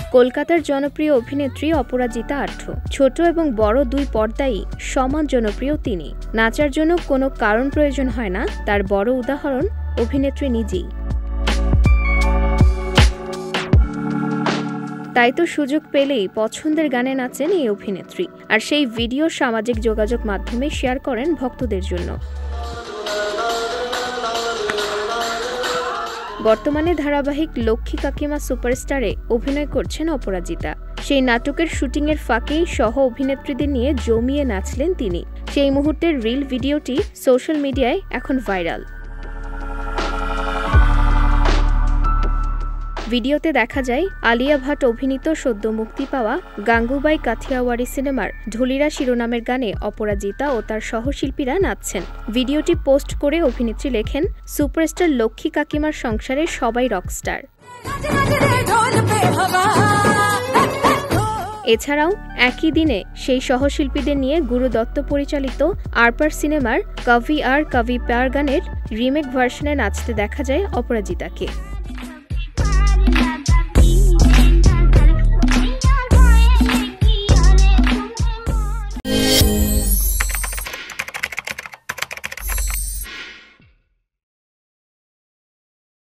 কলকাতার জনপ্রিয় অভিনেত্রী অপরাজিতা আঢ্য। ছোট এবং বড় দুই পর্দায় সমান জনপ্রিয় তিনি। নাচার জন্য কোনো কারণ প্রয়োজন হয় না, তার বড় উদাহরণ অভিনেত্রী নিজেই। তাই তো সুযোগ পেলেই পছন্দের গানে নাচেন এই অভিনেত্রী, আর সেই ভিডিও সামাজিক যোগাযোগ মাধ্যমে শেয়ার করেন ভক্তদের জন্য। বর্তমানে ধারাবাহিক লক্ষ্মী কাকিমা সুপারস্টারে অভিনয় করছেন অপরাজিতা। সেই নাটকের শুটিংয়ের ফাঁকেই সহ অভিনেত্রীদের নিয়ে জমিয়ে নাচলেন তিনি। সেই মুহূর্তের রিল ভিডিওটি সোশ্যাল মিডিয়ায় এখন ভাইরাল। ভিডিওতে দেখা যায় আলিয়া ভাট অভিনীত সদ্য মুক্তি পাওয়া গাঙ্গুবাই কাথিয়াওয়াড়ি সিনেমার ঢুলিরা শিরোনামের গানে অপরাজিতা ও তার সহশিল্পীরা নাচছেন। ভিডিওটি পোস্ট করে অভিনেত্রী লেখেন, সুপারস্টার লক্ষ্মী কাকিমার সংসারে সবাই রকস্টার। এছাড়াও একই দিনে সেই সহশিল্পীদের নিয়ে গুরু দত্ত পরিচালিত আরপার সিনেমার কভি আর কভি প্যার গানের রিমেক ভার্সনে নাচতে দেখা যায় অপরাজিতাকে।